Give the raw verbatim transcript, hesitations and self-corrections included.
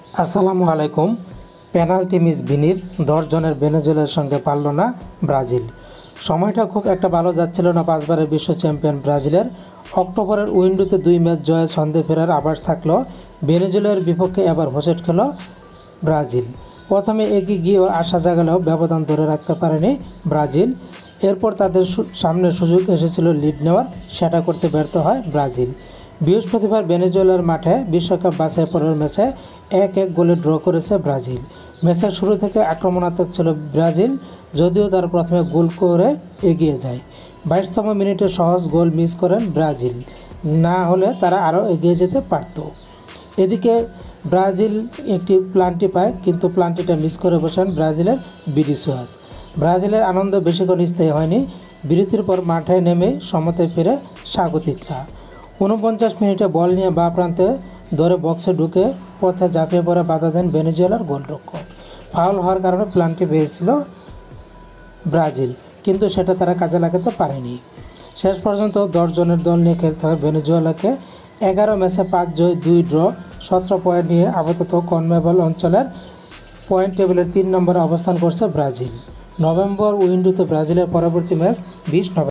আসসালামু আলাইকুম। Penalty miss ভিনির দশ জনের ভেনেজুয়েলার সঙ্গে পারল না ব্রাজিল। সময়টা খুব একটা ভালো যাচ্ছিল না পাঁচবারের বিশ্ব চ্যাম্পিয়ন ব্রাজিলের। অক্টোবরের উইন্ডোতে দুই ম্যাচ জয়ে ছন্দে ফেরার আভাস থাকলেও ভেনেজুয়েলার বিপক্ষে এবার হোঁচট খেল ব্রাজিল। প্রথমে এগিয়ে গিয়েও আশা জাগালেও ব্যবধান ধরে রাখতে পারেনি ব্রাজিল। এরপর তাদের সামনে সুযোগ এসেছিল লিড নেওয়ার, সেটা করতে ব্যর্থ হয় ব্রাজিল। বৃহস্পতিবার ভেনেজুয়েলার মাঠে বিশ্বকাপ বাছাই পর্বের ম্যাচে এক এক গোলে ড্র করেছে ব্রাজিল। ম্যাচের শুরু থেকে আক্রমণাত্মক ছিল ব্রাজিল, যদিও তারা প্রথমে গোল করে এগিয়ে যায়। বাইশতম মিনিটে সহজ গোল মিস করেন ব্রাজিল, না হলে তারা আরও এগিয়ে যেতে পারত। এদিকে ব্রাজিল একটি প্লান্টি পায়, কিন্তু প্লান্টিটা মিস করে বসেন ব্রাজিলের ভিনিসিয়াস। ব্রাজিলের আনন্দ বেশিক্ষণ স্থায়ী হয়নি। বিরতির পর মাঠে নেমে সমতায় ফিরে স্বাগতিকরা। ঊনপঞ্চাশ মিনিটে বল নিয়ে বাঁ প্রান্তে ধরে বক্সে ঢুকে পথে ঝাঁপিয়ে পড়ে বাধা দেন ভেনেজুয়েলার গোলরক্ষক। ফাউল হওয়ার কারণে প্লান্টি পেয়েছিল ব্রাজিল, কিন্তু সেটা তারা কাজে লাগাতে পারেনি। শেষ পর্যন্ত দশ জনের দল নিয়ে খেলতে হয় ভেনেজুয়েলাকে। এগারো ম্যাচে পাঁচ জয় দুই ড্র, সতেরো পয়েন্ট নিয়ে আপাতত কনমেবল অঞ্চলের পয়েন্ট টেবিলের তিন নম্বরে অবস্থান করছে ব্রাজিল। নভেম্বর উইন্ডোতে ব্রাজিলের পরবর্তী ম্যাচ বিশ নভেম্বর।